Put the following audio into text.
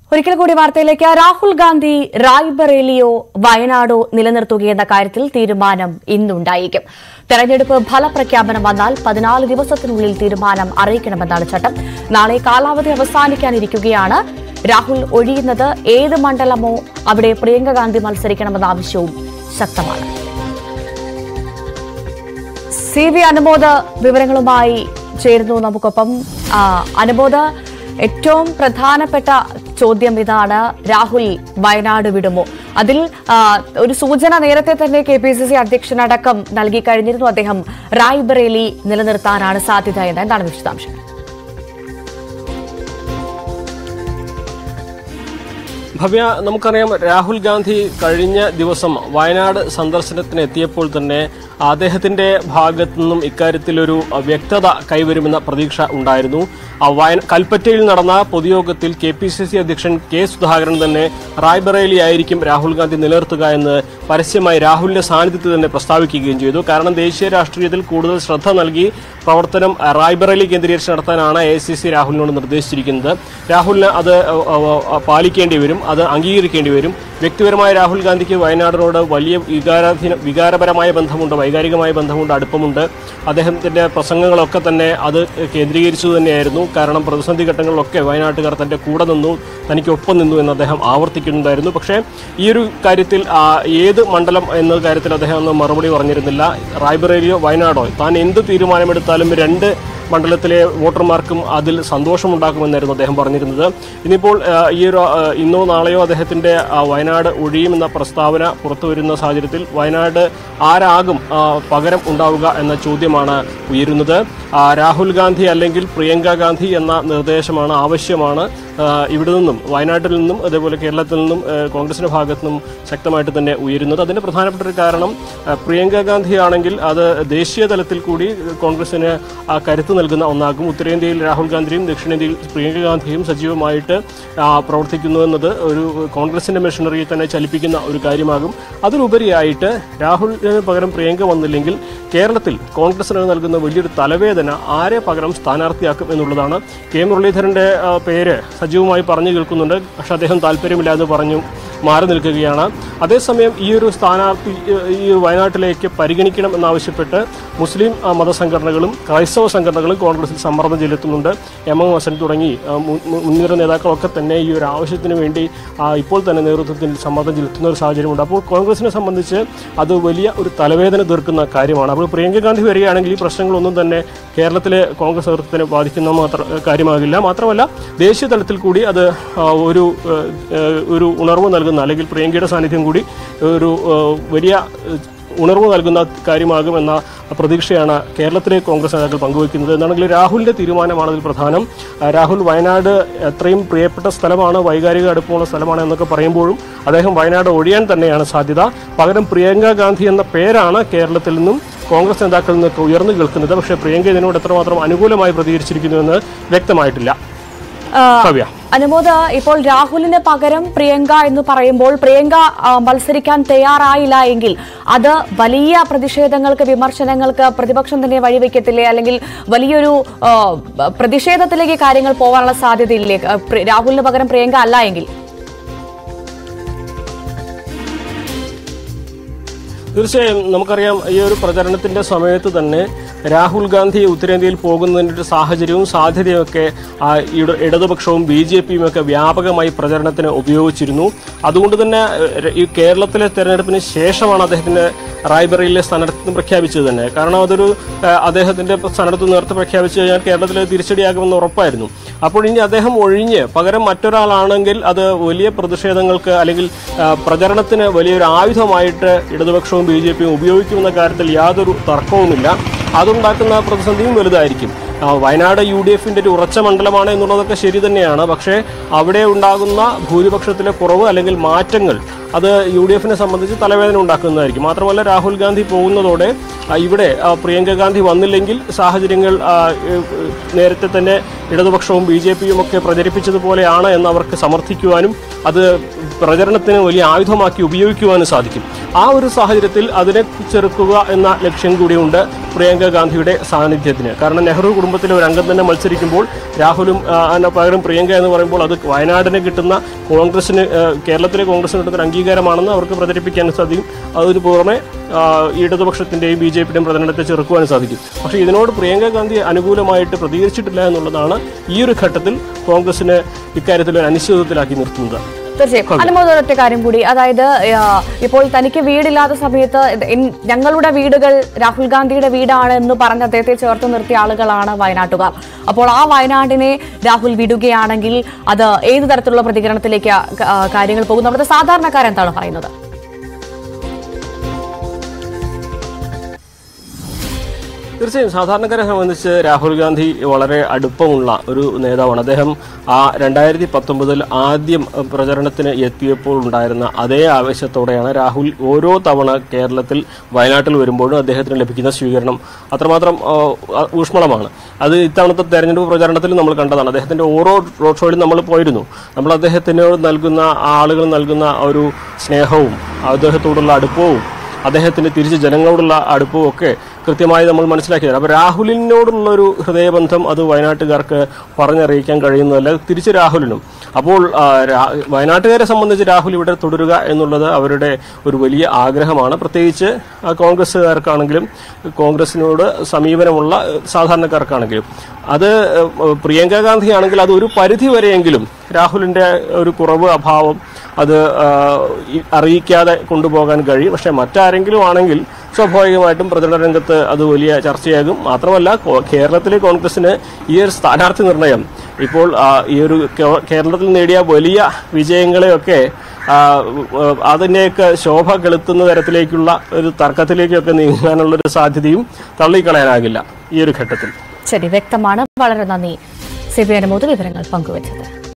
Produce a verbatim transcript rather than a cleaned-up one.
ഒരിക്കൽ കൂടി വാർത്തയിലേക്ക്. രാഹുൽ ഗാന്ധി റായ്ബറേലിയോ വയനാടോ നിലനിർത്തുകയെന്ന കാര്യത്തിൽ തീരുമാനം ഇന്നുണ്ടായേക്കും. തെരഞ്ഞെടുപ്പ് ഫലപ്രഖ്യാപനം വന്നാൽ പതിനാല് ദിവസത്തിനുള്ളിൽ തീരുമാനം അറിയിക്കണമെന്നാണ് ചട്ടം. നാളെ കാലാവധി അവസാനിക്കാനിരിക്കുകയാണ്. രാഹുൽ ഒഴിയുന്നത് ഏത് മണ്ഡലമോ അവിടെ പ്രിയങ്ക ഗാന്ധി മത്സരിക്കണമെന്ന ആവശ്യവും ശക്തമാണ്. സി വി അനുമോദ് വിവരങ്ങളുമായി ചേരുന്നു നമുക്കൊപ്പം. അനുമോദ്, ഏറ്റവും പ്രധാനപ്പെട്ട ചോദ്യം ഇതാണ്, രാഹുൽ വയനാട് വിടുമോ? അതിൽ ഒരു സൂചന നേരത്തെ തന്നെ കെ പി സി സി അധ്യക്ഷനടക്കം നൽകി കഴിഞ്ഞിരുന്നു. അദ്ദേഹം റായ്ബറേലി നിലനിർത്താനാണ് സാധ്യത എന്ന്. എന്താണ് വിശദാംശം? ഭവ്യ, നമുക്കറിയാം രാഹുൽ ഗാന്ധി കഴിഞ്ഞ ദിവസം വയനാട് സന്ദർശനത്തിന് എത്തിയപ്പോൾ തന്നെ അദ്ദേഹത്തിന്റെ ഭാഗത്തു നിന്നും ഇക്കാര്യത്തിലൊരു വ്യക്തത കൈവരുമെന്ന പ്രതീക്ഷ ഉണ്ടായിരുന്നു. കൽപ്പറ്റയിൽ നടന്ന പൊതുയോഗത്തിൽ കെ പി സി സി അധ്യക്ഷൻ കെ സുധാകരൻ തന്നെ റായ്ബറേലി ആയിരിക്കും രാഹുൽ ഗാന്ധി നിലനിർത്തുക എന്ന് പരസ്യമായി രാഹുലിന്റെ സാന്നിധ്യത്തിൽ തന്നെ പ്രസ്താവിക്കുകയും ചെയ്തു. കാരണം ദേശീയ രാഷ്ട്രീയത്തിൽ കൂടുതൽ ശ്രദ്ധ നൽകി പ്രവർത്തനം റായ്ബറേലി കേന്ദ്രീകരിച്ച് നടത്താനാണ് എ ഐ സി സി രാഹുലിനോട് നിർദ്ദേശിച്ചിരിക്കുന്നത്. രാഹുലിന് അത് പാലിക്കേണ്ടി വരും, അത് അംഗീകരിക്കേണ്ടി വരും. വ്യക്തിപരമായ രാഹുൽ ഗാന്ധിക്ക് വയനാടിനോട് വലിയ വികാരാധീന വികാരപരമായ ബന്ധമുണ്ട്, വൈകാരികമായ ബന്ധമുണ്ട്, അടുപ്പമുണ്ട്. അദ്ദേഹത്തിന്റെ പ്രസംഗങ്ങളൊക്കെ തന്നെ അത് കേന്ദ്രീകരിച്ചു തന്നെയായിരുന്നു. കാരണം പ്രതിസന്ധി ഘട്ടങ്ങളിലൊക്കെ വയനാട്ടുകാർ തന്റെ കൂടെ നിന്നു, തനിക്കൊപ്പം നിന്നു എന്ന് അദ്ദേഹം ആവർത്തിക്കുന്നുണ്ടായിരുന്നു. പക്ഷേ ഈ ഒരു കാര്യത്തിൽ ഏത് മണ്ഡലം എന്ന കാര്യത്തിൽ അദ്ദേഹം ഒന്നും മറുപടി പറഞ്ഞിരുന്നില്ല. റായ്ബറേലിയോ വയനാടോ താൻ എന്ത് തീരുമാനമെടുത്താലും രണ്ട് മണ്ഡലത്തിലെ വോട്ടർമാർക്കും അതിൽ സന്തോഷമുണ്ടാക്കുമെന്നായിരുന്നു അദ്ദേഹം പറഞ്ഞിരുന്നത്. ഇനിയിപ്പോൾ ഈ ഒരു ഇന്നോ നാളെയോ അദ്ദേഹത്തിന്റെ വയനാട് ഒഴിയുമെന്ന പ്രസ്താവന പുറത്തു വരുന്ന സാഹചര്യത്തിൽ വയനാട് ആരാകും പകരം ഉണ്ടാവുക എന്ന ചോദ്യമാണ് ഉയരുന്നത്. രാഹുൽ ഗാന്ധി അല്ലെങ്കിൽ പ്രിയങ്ക ഗാന്ധി എന്ന നിർദ്ദേശമാണ്, ആവശ്യമാണ് ഇവിടെ നിന്നും, വയനാട്ടിൽ നിന്നും അതേപോലെ കേരളത്തിൽ നിന്നും കോൺഗ്രസിന്റെ ഭാഗത്തു നിന്നും ശക്തമായിട്ട് തന്നെ ഉയരുന്നത്. അതിന്റെ പ്രധാനപ്പെട്ട ഒരു കാരണം, പ്രിയങ്ക ഗാന്ധി ആണെങ്കിൽ അത് ദേശീയ തലത്തിൽ കൂടി കോൺഗ്രസിന് കരുത്ത് നൽകുന്ന ഒന്നാകും. ഉത്തരേന്ത്യയിൽ രാഹുൽ ഗാന്ധിയും ദക്ഷിണേന്ത്യയിൽ പ്രിയങ്ക ഗാന്ധിയും സജീവമായിട്ട് പ്രവർത്തിക്കുന്നു എന്നത് ഒരു കോൺഗ്രസിന്റെ മെഷീനറിയെ തന്നെ ചലിപ്പിക്കുന്ന ഒരു കാര്യമാകും. അതിലുപരിയായിട്ട് രാഹുലിന് പകരം പ്രിയങ്ക വന്നില്ലെങ്കിൽ കേരളത്തിൽ കോൺഗ്രസിന് നൽകുന്ന വലിയൊരു തലവേദന ആരെ പകരം സ്ഥാനാർത്ഥിയാക്കും എന്നുള്ളതാണ്. കെ മുരളീധരന്റെ പേര് സജീവമായി പറഞ്ഞു കേൾക്കുന്നുണ്ട്, പക്ഷെ അദ്ദേഹം താല്പര്യമില്ലാതെ പറഞ്ഞു മാറി നിൽക്കുകയാണ്. അതേസമയം ഈ ഒരു സ്ഥാനാർത്ഥി ഈ വയനാട്ടിലേക്ക് പരിഗണിക്കണം എന്നാവശ്യപ്പെട്ട് മുസ്ലിം മതസംഘടനകളും ക്രൈസ്തവ സംഘടനകളും കോൺഗ്രസിൽ സമ്മർദ്ദം ചെലുത്തുന്നുണ്ട്. എം എം ഹസൻ തുടങ്ങി മുൻനിര നേതാക്കളൊക്കെ തന്നെ ഈ ഒരു ആവശ്യത്തിന് വേണ്ടി ഇപ്പോൾ തന്നെ നേതൃത്വത്തിൽ സമ്മർദ്ദം ചെലുത്തുന്ന ഒരു സാഹചര്യമുണ്ട്. അപ്പോൾ കോൺഗ്രസിനെ സംബന്ധിച്ച് അത് വലിയ ഒരു തലവേദന തീർക്കുന്ന കാര്യമാണ്. അപ്പോൾ പ്രിയങ്ക ഗാന്ധി വരികയാണെങ്കിൽ ഈ പ്രശ്നങ്ങളൊന്നും തന്നെ കേരളത്തിലെ കോൺഗ്രസ് നേതൃത്വത്തിനെ ബാധിക്കുന്ന മാത്രം കാര്യമാകില്ല. മാത്രമല്ല ദേശീയ തലത്തിൽ കൂടി അത് ഒരു ഒരു ഉണർവ് നൽകുന്ന, അല്ലെങ്കിൽ പ്രിയങ്കയുടെ സാന്നിധ്യം കൂടി ഒരു വലിയ ഉണർവ് നൽകുന്ന കാര്യമാകുമെന്ന പ്രതീക്ഷയാണ് കേരളത്തിലെ കോൺഗ്രസ് നേതാക്കൾ പങ്കുവയ്ക്കുന്നത്. എന്നാണെങ്കിൽ രാഹുലിന്റെ തീരുമാനമാണ് അതിൽ പ്രധാനം. രാഹുൽ വയനാട് എത്രയും പ്രിയപ്പെട്ട സ്ഥലമാണ്, വൈകാരിക അടുപ്പമുള്ള സ്ഥലമാണ് എന്നൊക്കെ പറയുമ്പോഴും അദ്ദേഹം വയനാട് ഒഴിയാൻ തന്നെയാണ് സാധ്യത. പകരം പ്രിയങ്ക ഗാന്ധി എന്ന പേരാണ് കേരളത്തിൽ നിന്നും കോൺഗ്രസ് നേതാക്കളിൽ നിന്നൊക്കെ ഉയർന്നു കേൾക്കുന്നത്. പക്ഷേ പ്രിയങ്ക ഇതിനോട് എത്രമാത്രം അനുകൂലമായി പ്രതികരിച്ചിരിക്കുന്നുവെന്ന് വ്യക്തമായിട്ടില്ല. അനുമോദ്, ഇപ്പോൾ രാഹുലിന് പകരം പ്രിയങ്ക എന്ന് പറയുമ്പോൾ പ്രിയങ്ക മത്സരിക്കാൻ തയ്യാറായില്ല എങ്കിൽ അത് വലിയ പ്രതിഷേധങ്ങൾക്ക്, വിമർശനങ്ങൾക്ക് പ്രതിപക്ഷം തന്നെ വഴിവെക്കത്തില്ലേ? അല്ലെങ്കിൽ വലിയൊരു പ്രതിഷേധത്തിലേക്ക് കാര്യങ്ങൾ പോകാനുള്ള സാധ്യതയില്ലേ രാഹുലിന് പകരം പ്രിയങ്ക അല്ല എങ്കിൽ? തീർച്ചയായും നമുക്കറിയാം, ഈ ഒരു പ്രചരണത്തിന്റെ സമയത്ത് തന്നെ രാഹുൽ ഗാന്ധി ഉത്തരേന്ത്യയിൽ പോകുന്നതിൻ്റെ ഒരു സാഹചര്യവും സാധ്യതയൊക്കെ ഇടതുപക്ഷവും ബി ജെ പിയും ഒക്കെ വ്യാപകമായി പ്രചരണത്തിന് ഉപയോഗിച്ചിരുന്നു. അതുകൊണ്ട് തന്നെ ഈ കേരളത്തിലെ തെരഞ്ഞെടുപ്പിന് ശേഷമാണ് അദ്ദേഹത്തിന്റെ റായ്ബറേലിയിലെ സ്ഥാനാർത്ഥിത്വം പ്രഖ്യാപിച്ചത് തന്നെ. കാരണം അതൊരു അദ്ദേഹത്തിന്റെ സ്ഥാനാർത്ഥിത്വം നേരത്തെ പ്രഖ്യാപിച്ചു കഴിഞ്ഞാൽ കേരളത്തിലെ തിരിച്ചടിയാകുമെന്ന് ഉറപ്പായിരുന്നു. അപ്പോൾ ഇനി അദ്ദേഹം ഒഴിഞ്ഞ് പകരം മറ്റൊരാളാണെങ്കിൽ അത് വലിയ പ്രതിഷേധങ്ങൾക്ക് അല്ലെങ്കിൽ പ്രചരണത്തിന് വലിയൊരു ആയുധമായിട്ട് ഇടതുപക്ഷവും ബി ജെ പിയും ഉപയോഗിക്കുമെന്ന കാര്യത്തിൽ യാതൊരു തർക്കവുമില്ല. അതുണ്ടാക്കുന്ന പ്രതിസന്ധിയും വലുതായിരിക്കും. വയനാട് യു ഡി എഫിന്റെ ഒരു ഉറച്ച മണ്ഡലമാണ് എന്നുള്ളതൊക്കെ ശരി തന്നെയാണ്. പക്ഷേ അവിടെ ഉണ്ടാകുന്ന ഭൂരിപക്ഷത്തിലെ കുറവ് അല്ലെങ്കിൽ മാറ്റങ്ങൾ അത് യു ഡി എഫിനെ സംബന്ധിച്ച് തലവേദന ഉണ്ടാക്കുന്നതായിരിക്കും. മാത്രമല്ല രാഹുൽ ഗാന്ധി പോകുന്നതോടെ ഇവിടെ പ്രിയങ്ക ഗാന്ധി വന്നില്ലെങ്കിൽ സാഹചര്യങ്ങൾ നേരത്തെ തന്നെ ഇടതുപക്ഷവും ബി ജെ പിയും ഒക്കെ പ്രചരിപ്പിച്ചതുപോലെയാണ് എന്ന് അവർക്ക് സമർത്ഥിക്കുവാനും അത് പ്രചരണത്തിന് വലിയ ആയുധമാക്കി ഉപയോഗിക്കുവാനും സാധിക്കും. ആ ഒരു സാഹചര്യത്തിൽ അതിനെ ചെറുക്കുക എന്ന ലക്ഷ്യം കൂടിയുണ്ട് പ്രിയങ്ക ഗാന്ധിയുടെ സാന്നിധ്യത്തിന്. കാരണം നെഹ്റു കുടുംബത്തിലെ ഒരു അംഗം തന്നെ മത്സരിക്കുമ്പോൾ രാഹുലും പകരം പ്രിയങ്ക എന്ന് പറയുമ്പോൾ അത് വയനാടിന് കിട്ടുന്ന കോൺഗ്രസിന് കേരളത്തിലെ കോൺഗ്രസിന് കിട്ടുന്ന അംഗീകാരമാണെന്ന് അവർക്ക് പ്രചരിപ്പിക്കാൻ സാധിക്കും. അതിന് പുറമെ ഇടതുപക്ഷത്തിന്റെയും ബി ജെ പിയുടെയും പ്രചരണത്തെ ചെറുക്കുവാൻ സാധിക്കും. പക്ഷേ ഇതിനോട് പ്രിയങ്ക ഗാന്ധി അനുകൂലമായിട്ട് പ്രതികരിച്ചിട്ടില്ല എന്നുള്ളതാണ് ഈ ഒരു ഘട്ടത്തിൽ കോൺഗ്രസിന് ഇക്കാര്യത്തിൽ ഒരു അനിശ്ചിതത്വത്തിലാക്കി നിർത്തുന്നത്. തീർച്ചയായും അനുമോദ ഒറ്റ കാര്യം കൂടി, അതായത് ഇപ്പോൾ തനിക്ക് വീടില്ലാത്ത സമയത്ത് ഞങ്ങളുടെ വീടുകൾ രാഹുൽ ഗാന്ധിയുടെ വീടാണ് എന്ന് പറഞ്ഞ് അദ്ദേഹത്തെ ചേർത്ത് നിർത്തിയ ആളുകളാണ് വയനാട്ടുകാർ. അപ്പോൾ ആ വയനാടിനെ രാഹുൽ വിടുകയാണെങ്കിൽ അത് ഏത് തരത്തിലുള്ള പ്രതികരണത്തിലേക്ക് കാര്യങ്ങൾ പോകും? നമ്മുടെ സാധാരണക്കാരെന്താണ് പറയുന്നത്? തീർച്ചയായും സാധാരണക്കാരെ സംബന്ധിച്ച് രാഹുൽ ഗാന്ധി വളരെ അടുപ്പമുള്ള ഒരു നേതാവാണ്. അദ്ദേഹം ആ രണ്ടായിരത്തി പത്തൊമ്പതിൽ ആദ്യം പ്രചരണത്തിന് എത്തിയപ്പോൾ ഉണ്ടായിരുന്ന അതേ ആവേശത്തോടെയാണ് രാഹുൽ ഓരോ തവണ കേരളത്തിൽ വയനാട്ടിൽ വരുമ്പോഴും അദ്ദേഹത്തിന് ലഭിക്കുന്ന സ്വീകരണം അത്രമാത്രം ഊഷ്മളമാണ്. അത് ഇത്തവണത്തെ തെരഞ്ഞെടുപ്പ് പ്രചരണത്തിൽ നമ്മൾ കണ്ടതാണ്. അദ്ദേഹത്തിന്റെ ഓരോ റോഡ് ഷോയിലും നമ്മൾ പോയിരുന്നു. നമ്മൾ അദ്ദേഹത്തിനോട് നൽകുന്ന ആളുകൾ നൽകുന്ന ഒരു സ്നേഹവും അദ്ദേഹത്തോടുള്ള അടുപ്പവും അദ്ദേഹത്തിന് തിരിച്ച് ജനങ്ങളോടുള്ള അടുപ്പവും ഒക്കെ കൃത്യമായി നമ്മൾ മനസ്സിലാക്കിയത്. അപ്പോൾ രാഹുലിനോടുള്ളൊരു ഹൃദയബന്ധം അത് വയനാട്ടുകാർക്ക് പറഞ്ഞറിയിക്കാൻ കഴിയുന്നതല്ല, തിരിച്ച് രാഹുലിനും. അപ്പോൾ വയനാട്ടുകാരെ സംബന്ധിച്ച് രാഹുൽ ഇവിടെ തുടരുക എന്നുള്ളത് അവരുടെ ഒരു വലിയ ആഗ്രഹമാണ്. പ്രത്യേകിച്ച് കോൺഗ്രസ്സുകാർക്കാണെങ്കിലും കോൺഗ്രസിനോട് സമീപനമുള്ള സാധാരണക്കാർക്കാണെങ്കിലും. അത് പ്രിയങ്ക ഗാന്ധി ആണെങ്കിൽ അത് ഒരു പരിധി വരെയെങ്കിലും രാഹുലിന്റെ ഒരു കുറവ് അഭാവം അത് അറിയിക്കാതെ കൊണ്ടുപോകാൻ കഴിയും. പക്ഷെ മറ്റാരെങ്കിലും ആണെങ്കിൽ സ്വാഭാവികമായിട്ടും പ്രചരണ രംഗത്ത് അത് വലിയ ചർച്ചയാകും. മാത്രമല്ല കേരളത്തിലെ കോൺഗ്രസിന് ഈ ഒരു സ്ഥാനാർത്ഥി നിർണയം ഇപ്പോൾ ഈ ഒരു കേരളത്തിൽ നേടിയ വലിയ വിജയങ്ങളെയൊക്കെ അതിനെയൊക്കെ ശോഭ കെളുത്തുന്ന തരത്തിലേക്കുള്ള ഒരു തർക്കത്തിലേക്കൊക്കെ നീങ്ങാനുള്ളൊരു സാധ്യതയും തള്ളിക്കളയാനാകില്ല ഈ ഒരു ഘട്ടത്തിൽ. ശരി, വ്യക്തമാണ്. വളരെ നന്ദി സി പി അനുമോദ് വിവരങ്ങൾ പങ്കുവച്ചത്.